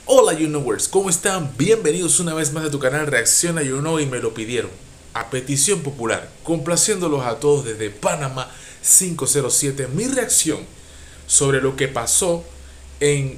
Hola YouKnowers, ¿cómo están? Bienvenidos una vez más a tu canal Reacciona You Know y me lo pidieron a petición popular, complaciéndolos a todos desde Panamá 507. Mi reacción sobre lo que pasó en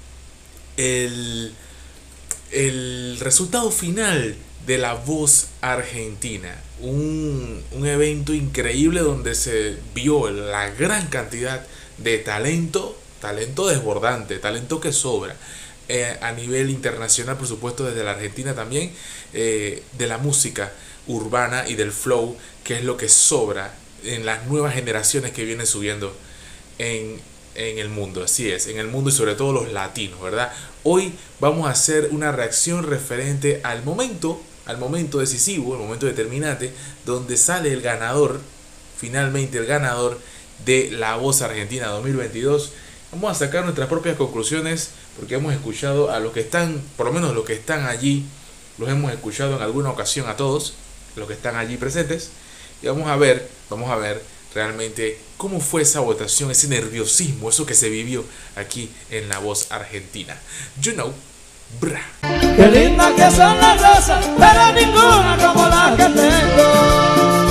el resultado final de La Voz Argentina, un evento increíble donde se vio la gran cantidad de talento desbordante, talento que sobra a nivel internacional, por supuesto desde la Argentina también, de la música urbana y del flow, que es lo que sobra en las nuevas generaciones que vienen subiendo en el mundo. Así es, en el mundo y sobre todo los latinos, ¿verdad? Hoy vamos a hacer una reacción referente al momento decisivo, el momento determinante, donde sale el ganador, finalmente el ganador de La Voz Argentina 2022. Vamos a sacar nuestras propias conclusiones porque hemos escuchado a los que están, por lo menos los que están allí, los hemos escuchado en alguna ocasión a todos, los que están allí presentes, y vamos a ver realmente cómo fue esa votación, ese nerviosismo, eso que se vivió aquí en La Voz Argentina. You know, bra. Qué linda que son las rosas, pero ninguna como la que tengo.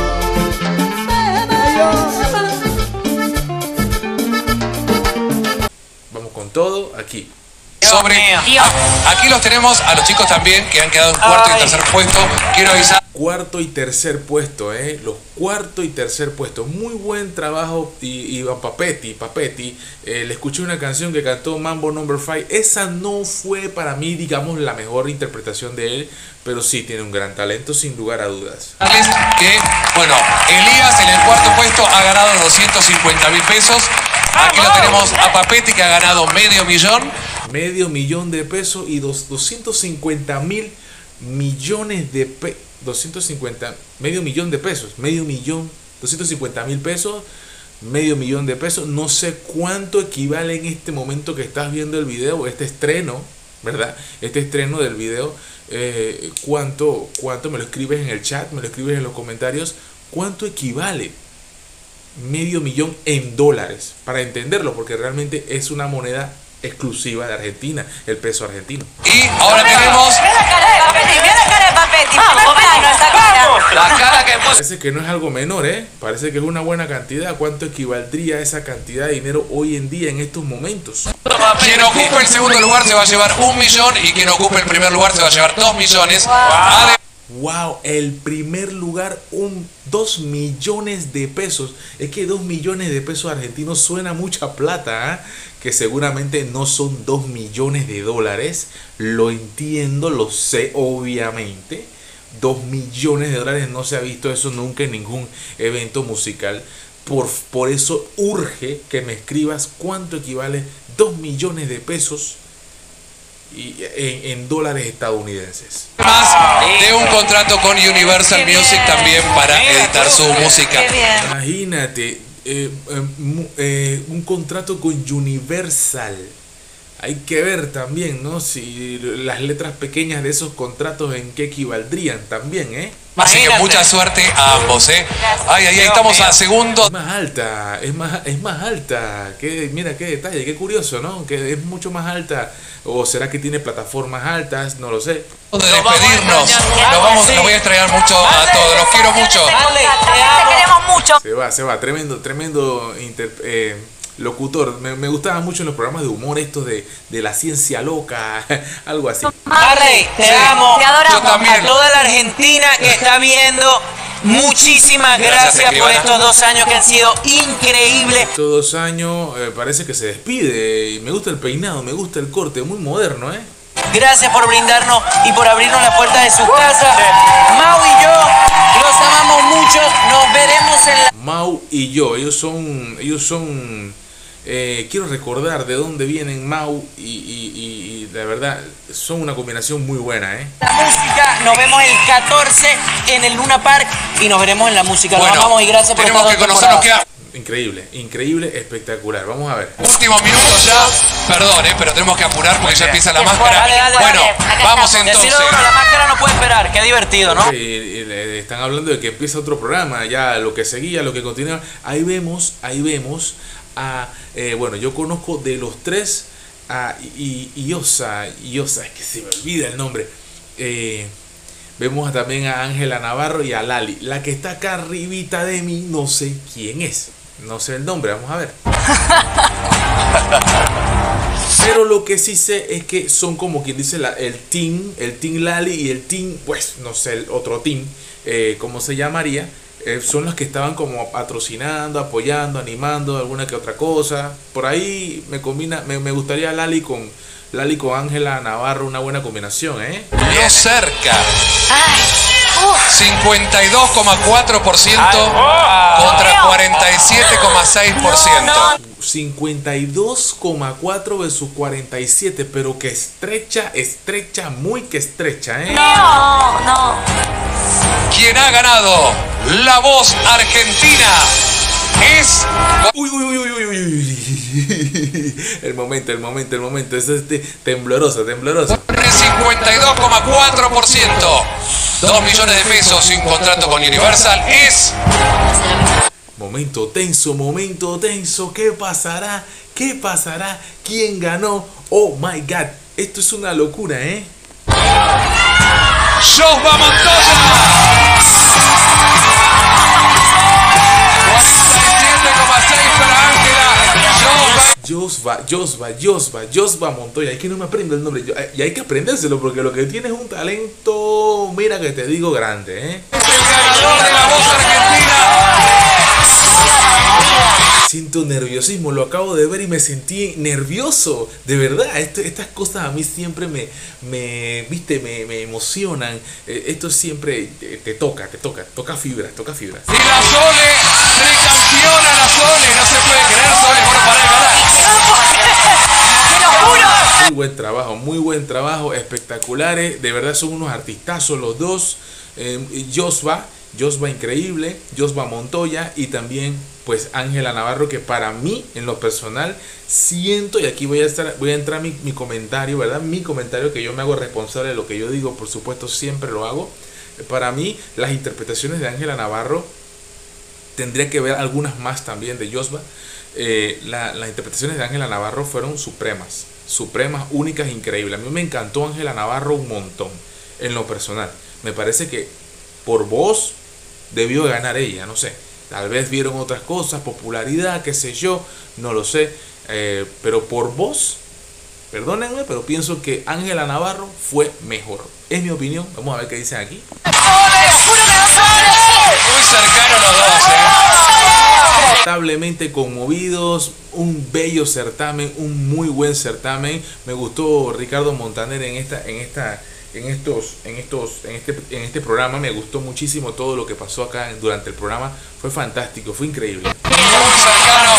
Vamos con todo aquí. Aquí los tenemos a los chicos también que han quedado en cuarto y tercer puesto. Quiero avisar. Cuarto y tercer puesto, los cuarto y tercer puesto. Muy buen trabajo. Y Papetti, le escuché una canción que cantó Mambo No. 5. Esa no fue para mí, digamos, la mejor interpretación de él, pero sí tiene un gran talento, sin lugar a dudas. Que, bueno, Elías en el cuarto puesto ha ganado 250.000 pesos. Aquí lo tenemos a Papetti, que ha ganado $500.000. $500.000 de pesos y 250.000 millones de pesos. 250, medio millón de pesos, 250.000 pesos, $500.000 de pesos. No sé cuánto equivale en este momento que estás viendo el video, este estreno, ¿verdad? Este estreno del video, cuánto me lo escribes en el chat, me lo escribes en los comentarios, cuánto equivale $500.000 en dólares, para entenderlo, porque realmente es una moneda exclusiva de Argentina, el peso argentino. Y ahora tenemos la cara que parece que no es algo menor, parece que es una buena cantidad. ¿Cuánto equivaldría esa cantidad de dinero hoy en día en estos momentos? Quien ocupe el segundo lugar se va a llevar $1 millón y quien ocupe el primer lugar se va a llevar $2 millones. Wow, el primer lugar, 2 millones de pesos. Es que 2 millones de pesos argentinos suena mucha plata, que seguramente no son 2 millones de dólares. Lo entiendo, lo sé, obviamente. 2 millones de dólares, no se ha visto eso nunca en ningún evento musical. Por eso urge que me escribas cuánto equivale 2 millones de pesos y en dólares estadounidenses. Más de un contrato con Universal Music también para editar su música. Imagínate, un contrato con Universal. Hay que ver también, ¿no? Si las letras pequeñas de esos contratos en qué equivaldrían también, Así que mucha suerte a ambos, Ahí estamos a segundo. Es más alta, es más alta. Mira qué detalle, qué curioso, ¿no? Que es mucho más alta. ¿O será que tiene plataformas altas? No lo sé. De despedirnos, los voy a extrañar mucho a todos, los quiero mucho. Te queremos mucho. Se va, tremendo locutor. Me gustaba mucho en los programas de humor estos de la ciencia loca, algo así. Harley, te amo. Te adoramos. Yo también. A toda la Argentina que está viendo, muchísimas gracias por estos 2 años que han sido increíbles. Estos 2 años parece que se despide. Y me gusta el peinado, me gusta el corte, muy moderno, Gracias por brindarnos y por abrirnos las puertas de su casa. Mau y yo los amamos mucho. Nos veremos en la... Mau y yo, ellos son quiero recordar de dónde vienen Mau y la verdad son una combinación muy buena, La música, nos vemos el 14 en el Luna Park y nos veremos en la música. Nos amamos y gracias por tenemos que conocernos. Increíble, espectacular. Vamos a ver. Últimos minutos ya. Perdón, pero tenemos que apurar porque ya empieza la máscara. Bueno, vamos entonces. La máscara no puede esperar, qué divertido, ¿no? Están hablando de que empieza otro programa, ya lo que seguía, lo que continúa. Ahí vemos a bueno, yo conozco de los tres Yosa, es que se me olvida el nombre. Vemos también a Ángela Navarro y a Lali. La que está acá arribita de mí, no sé quién es. No sé el nombre, vamos a ver. Pero lo que sí sé es que son como quien dice el team Lali y el team, pues no sé, el otro team, ¿cómo se llamaría? Son los que estaban como patrocinando, apoyando, animando alguna que otra cosa. Por ahí me gustaría Lali con Ángela Navarro, una buena combinación, ¿eh? No cerca. 52,4% contra 47,6%. 52,4 versus 47, pero que estrecha, muy que estrecha, ¿eh? No. Quien ha ganado La Voz Argentina es... Uy. El momento. Es tembloroso. El 52,4%. 2 millones de pesos sin contrato con Universal es... Momento tenso. ¿Qué pasará? ¿Quién ganó? Oh my God. Esto es una locura, ¿eh? Josba Montoya. 47,6 para Ángela. Josba Montoya. Es que no me aprendo el nombre. Y hay que aprendérselo porque lo que tiene es un talento, mira que te digo, grande, ¿eh? El ganador de La Voz Argentina. Siento nerviosismo, lo acabo de ver y me sentí nervioso, de verdad. Estas cosas a mí siempre me emocionan. Esto siempre te toca fibras. Y la Sole, tricampeona la Sole, no se puede creer, Sole, bueno, para de ganar. ¡Te lo juro! Muy buen trabajo, espectaculares, de verdad son unos artistazos los dos. Josba increíble, Josba Montoya y también pues Ángela Navarro, que para mí en lo personal siento, y aquí voy a entrar mi comentario, ¿verdad? Mi comentario, que yo me hago responsable de lo que yo digo, por supuesto siempre lo hago. Para mí las interpretaciones de Ángela Navarro, tendría que ver algunas más también de Josba. Las interpretaciones de Ángela Navarro fueron supremas, únicas, increíbles. A mí me encantó Ángela Navarro un montón, en lo personal. Me parece que por voz debió ganar ella, no sé. Tal vez vieron otras cosas, popularidad, qué sé yo, no lo sé. Pero por voz, perdónenme, pero pienso que Ángela Navarro fue mejor. Es mi opinión. Vamos a ver qué dicen aquí. Muy cercanos los dos, Notablemente conmovidos, un bello certamen, un muy buen certamen. Me gustó Ricardo Montaner en este programa. Me gustó muchísimo todo lo que pasó acá durante el programa. Fue fantástico, fue increíble. Muy cercano.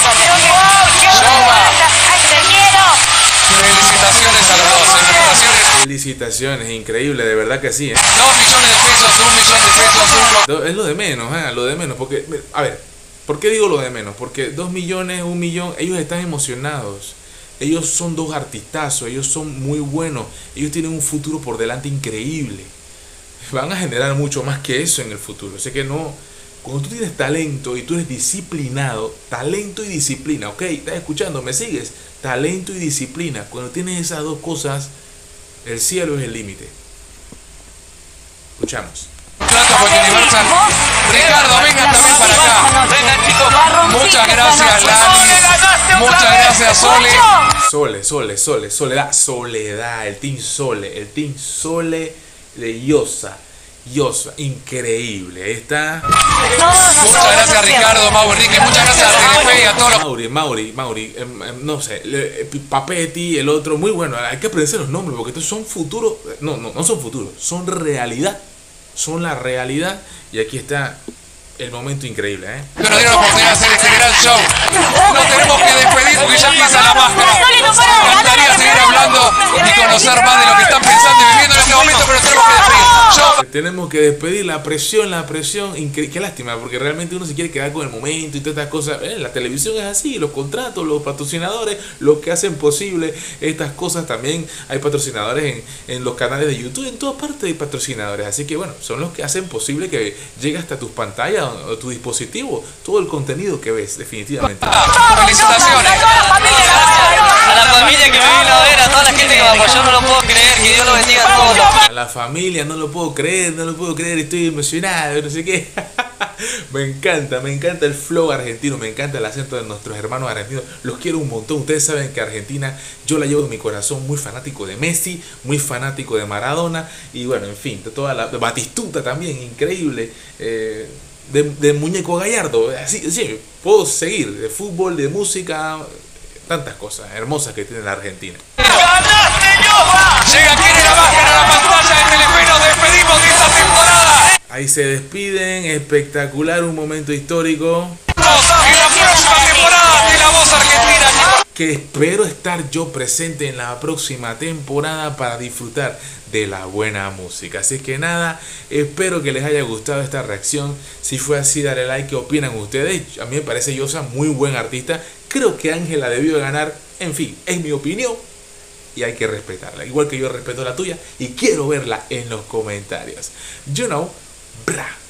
Felicitaciones a los dos. Felicitaciones, increíble, de verdad que sí, ¿eh? 2 millones de pesos, 1 millón de pesos. Es lo de menos, porque, a ver, ¿por qué digo lo de menos? Porque 2 millones, 1 millón, ellos están emocionados. Ellos son dos artistazos, ellos son muy buenos, ellos tienen un futuro por delante increíble. Van a generar mucho más que eso en el futuro. Así que no, cuando tú tienes talento y tú eres disciplinado, talento y disciplina, ¿ok? ¿Estás escuchando? ¿Me sigues? Talento y disciplina. Cuando tienes esas dos cosas, el cielo es el límite. Escuchamos. Trato con Universal. Ricardo, venga también para acá. Venga, chicos. Muchas gracias, Lali. Muchas gracias, Soledad, el team Sole de Yosa, increíble, ahí está. Muchas gracias, Ricardo, Mauri, Enrique, muchas gracias a Telefe y a todos los... Mauri, no sé, Papetti, el otro, muy bueno, hay que aprenderse los nombres porque estos son futuros, no son futuros, son realidad, son la realidad, y aquí está el momento increíble, ¿eh? Que nos dieron la oportunidad de hacer este gran show. Nos tenemos que despedir porque ya empieza la máscara. Me encantaría seguir hablando y conocer más de lo que están pensando y viviendo en este momento, pero tenemos que despedir. Tenemos que despedir, la presión, qué lástima, porque realmente uno se quiere quedar con el momento y todas estas cosas. La televisión es así, los contratos, los patrocinadores, los que hacen posible estas cosas. También hay patrocinadores en los canales de YouTube, en todas partes hay patrocinadores, así que bueno, son los que hacen posible que llegue hasta tus pantallas o tu dispositivo todo el contenido que ves, definitivamente. ¡Felicitaciones! la familia que me vino a ver, a toda la gente que me apoyó, no lo puedo creer, que Dios lo bendiga a todos. A la familia, no lo puedo creer, estoy emocionado, no sé qué. Me encanta el flow argentino, me encanta el acento de nuestros hermanos argentinos. Los quiero un montón. Ustedes saben que Argentina yo la llevo en mi corazón, muy fanático de Messi, muy fanático de Maradona y bueno, en fin, de toda la de Batistuta también, increíble. De Muñeco Gallardo, así, sí, puedo seguir, de fútbol, de música, tantas cosas hermosas que tiene la Argentina. Llega aquí en la máscara a la pantalla de Telefe, nos despedimos de esta temporada. Ahí se despiden, espectacular, un momento histórico. En la próxima temporada de La Voz Argentina. Que espero estar yo presente en la próxima temporada para disfrutar de la buena música. Así que nada, espero que les haya gustado esta reacción. Si fue así, dale like. ¿Qué opinan ustedes? A mí me parece Yosa muy buen artista. Creo que Ángela debió de ganar. En fin, es mi opinión y hay que respetarla. Igual que yo respeto la tuya y quiero verla en los comentarios. You know, bra.